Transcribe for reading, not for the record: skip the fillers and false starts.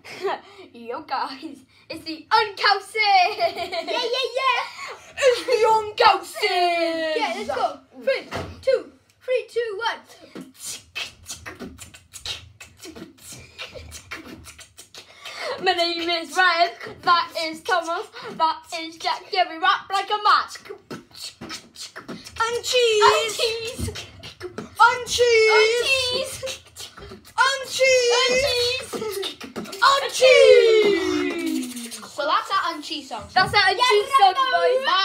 Yo guys, it's the Uncousted! Yeah! It's the Uncousted! Yeah, let's go. 3, 2, 1. My name is Ryan, that is Thomas, that is Jack. Yeah, we rap like a match. And cheese! And cheese! So that's our uncheese song. That's our cheese song, boys. Bye.